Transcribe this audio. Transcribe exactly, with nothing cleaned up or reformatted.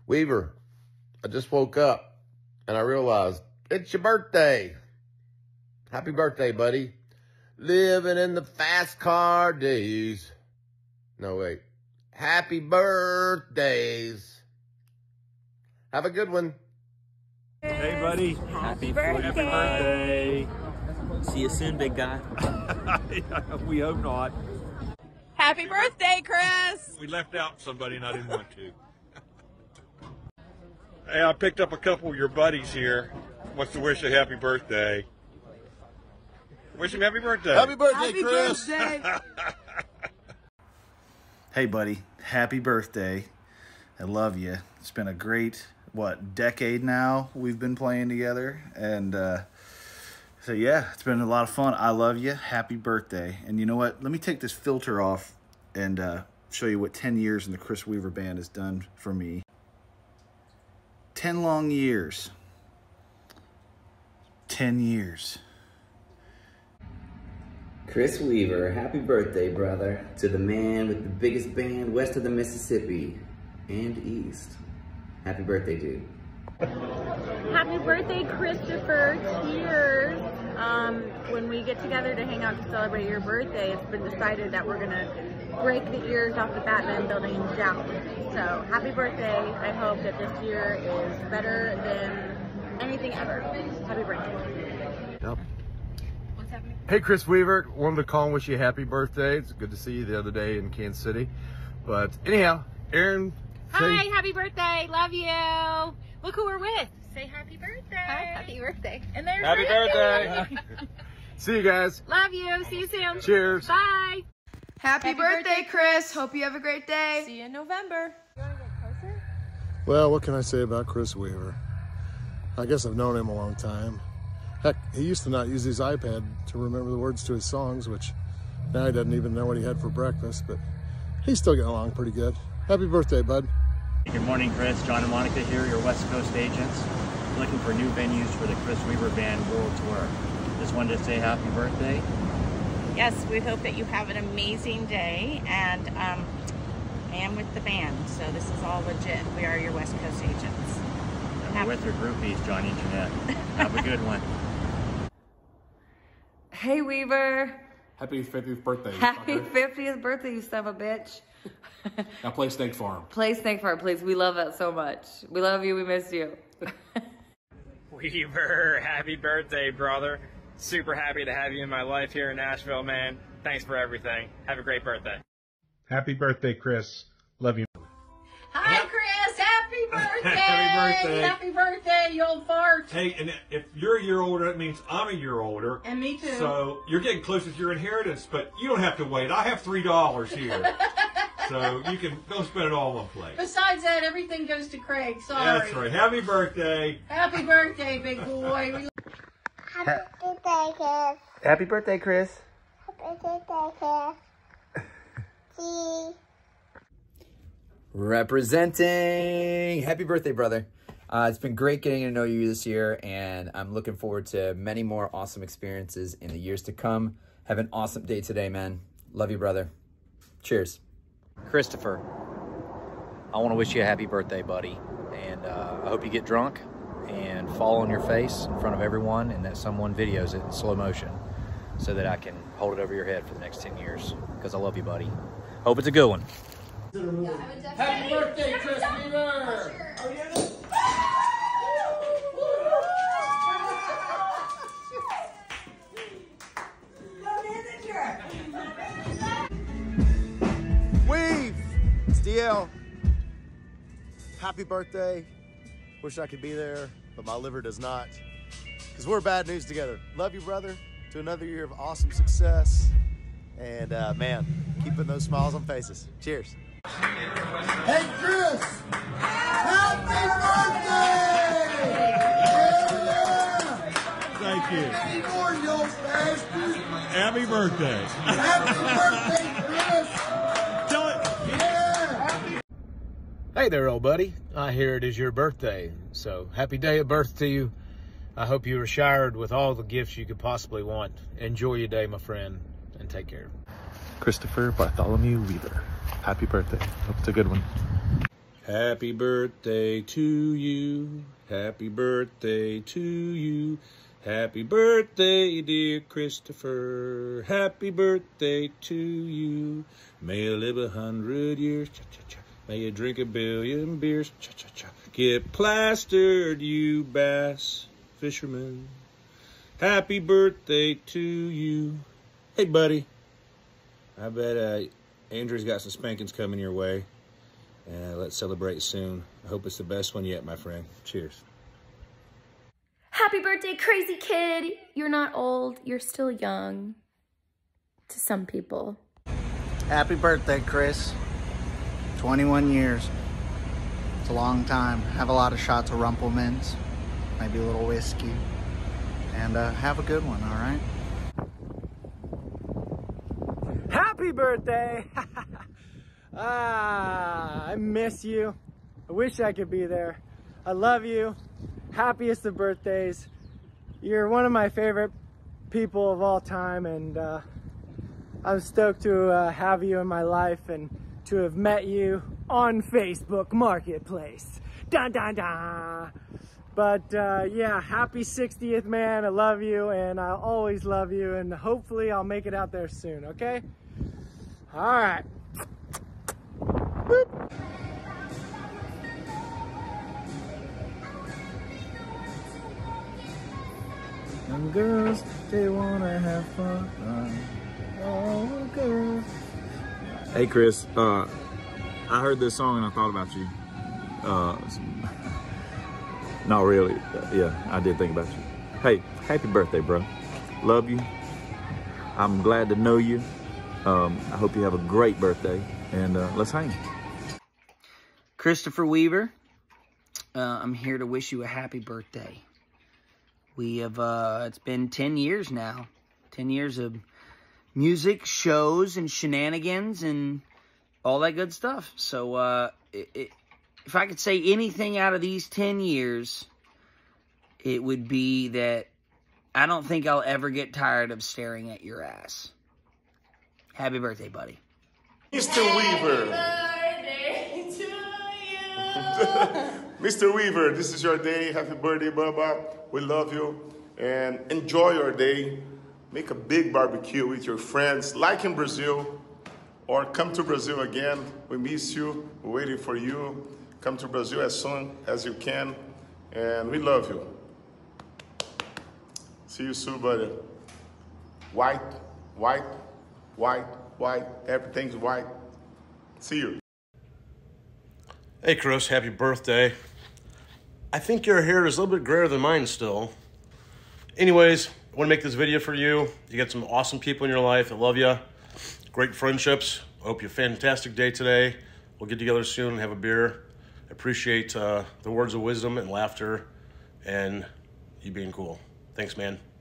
Weaver, I just woke up and I realized it's your birthday. Happy birthday, buddy. Living in the fast car days. No, wait. Happy birthdays. Have a good one. Hey, buddy. Happy birthday. Happy birthday. See you soon, big guy. We hope not. Happy birthday, Chris. We left out somebody and I didn't want to. Hey, I picked up a couple of your buddies here. Wants to wish a happy birthday. Wish him happy birthday. Happy birthday, Happy Chris. birthday. Hey, buddy. Happy birthday. I love you. It's been a great, what, decade now we've been playing together. And uh, so, yeah, it's been a lot of fun. I love you. Happy birthday. And you know what? Let me take this filter off and uh, show you what ten years in the Chris Weaver Band has done for me. ten long years. ten years. Chris Weaver, happy birthday, brother, to the man with the biggest band west of the Mississippi and east. Happy birthday, dude. Happy birthday, Christopher. Cheers. Um, when we get together to hang out to celebrate your birthday, it's been decided that we're going to break the ears off the Batman building down. So, happy birthday. I hope that this year is better than anything ever. Happy birthday. Yep. What's happening? Hey, Chris Weaver, wanted to call and wish you a happy birthday. It's good to see you the other day in Kansas City. But anyhow, Aaron. Hi, happy birthday. Love you. Look who we're with. Say happy birthday. Hi, happy birthday. And there's Happy Randy. birthday. See you guys. Love you. See you soon. Cheers. Bye. Happy, Happy birthday, Chris. Hope you have a great day. See you in November. Well, what can I say about Chris Weaver? I guess I've known him a long time. Heck, he used to not use his iPad to remember the words to his songs, which now he doesn't even know what he had for breakfast, but he's still getting along pretty good. Happy birthday, bud. Good morning, Chris. John and Monica here, your West Coast agents. Looking for new venues for the Chris Weaver Band World Tour. Just wanted to say happy birthday. Yes, we hope that you have an amazing day, and um, I am with the band, so this is all legit. We are your West Coast agents. And we're with your groupies, Johnny and Jeanette. Have a good one. Hey, Weaver. Happy fiftieth birthday. Happy fiftieth birthday, you son of a bitch. Now play Snake Farm. Play Snake Farm, please. We love that so much. We love you. We miss you. Weaver, happy birthday, brother. Super happy to have you in my life here in Nashville, man. Thanks for everything. Have a great birthday. Happy birthday, Chris. Love you. Hi, Chris. Happy birthday. Happy birthday. Happy birthday, you old fart. Hey, and if you're a year older, that means I'm a year older. And me too. So you're getting close to your inheritance, but you don't have to wait. I have three dollars here. So you can go spend it all in one place. Besides that, everything goes to Craig. Sorry. That's right. Happy birthday. Happy birthday, big boy. We Happy birthday, Chris. Happy birthday, Chris. Happy birthday, Chris. See. Representing. Happy birthday, brother. Uh, it's been great getting to know you this year, and I'm looking forward to many more awesome experiences in the years to come. Have an awesome day today, man. Love you, brother. Cheers. Christopher, I want to wish you a happy birthday, buddy. And uh, I hope you get drunk and fall on your face in front of everyone and that someone videos it in slow motion so that I can hold it over your head for the next ten years. Because I love you, buddy. Hope it's a good one. Happy birthday, Chris Weaver. Weave! It's D L. Happy birthday. Wish I could be there, but my liver does not. Because we're bad news together. Love you, brother. To another year of awesome success. And, uh, man, keeping those smiles on faces. Cheers. Hey, Chris. Happy birthday! Yeah! Thank you. Happy birthday, you old bastard. Happy birthday. Happy birthday, Chris. Tell it. Yeah. Hey there, old buddy. I hear it is your birthday. So happy day of birth to you. I hope you were showered with all the gifts you could possibly want. Enjoy your day, my friend, and take care. Christopher Bartholomew Weaver. Happy birthday. Hope it's a good one. Happy birthday to you. Happy birthday to you. Happy birthday, dear Christopher. Happy birthday to you. May you live a hundred years. Cha-cha-cha. May you drink a billion beers. Cha-cha-cha. Get plastered, you bass fisherman. Happy birthday to you. Hey, buddy. I bet uh, Andrew's got some spankings coming your way. And uh, let's celebrate soon. I hope it's the best one yet, my friend. Cheers. Happy birthday, crazy kid. You're not old. You're still young. To some people. Happy birthday, Chris. twenty-one years. It's a long time. Have a lot of shots of Rumpelmans. Maybe a little whiskey. And uh, have a good one, all right? Happy birthday! Ah, I miss you. I wish I could be there. I love you. Happiest of birthdays. You're one of my favorite people of all time, and uh, I'm stoked to uh, have you in my life and to have met you on Facebook Marketplace. Dun dun dun! But uh, yeah, happy sixtieth, man. I love you, and I'll always love you, and hopefully I'll make it out there soon, okay? All right. Boop. And girls, they wanna have fun. Oh, girls. Hey, Chris. Uh, I heard this song and I thought about you. Uh, not really. Yeah, I did think about you. Hey, happy birthday, bro. Love you. I'm glad to know you. Um, I hope you have a great birthday, and uh, let's hang. Christopher Weaver, uh, I'm here to wish you a happy birthday. We have, uh, it's been ten years now. ten years of music, shows, and shenanigans, and all that good stuff. So, uh, it, it, if I could say anything out of these ten years, it would be that I don't think I'll ever get tired of staring at your ass. Happy birthday, buddy. Mister Weaver. Birthday to you. Mister Weaver, this is your day. Happy birthday, Bubba. We love you. And enjoy your day. Make a big barbecue with your friends, like in Brazil. Or come to Brazil again. We miss you. We're waiting for you. Come to Brazil as soon as you can. And we love you. See you soon, buddy. White, white, white, white. Everything's white. See you. Hey, Chris, happy birthday. I think your hair is a little bit grayer than mine still. Anyways, I want to make this video for you. You got some awesome people in your life. I love you. Great friendships. I hope you have a fantastic day today. We'll get together soon and have a beer. I appreciate uh, the words of wisdom and laughter and you being cool. Thanks, man.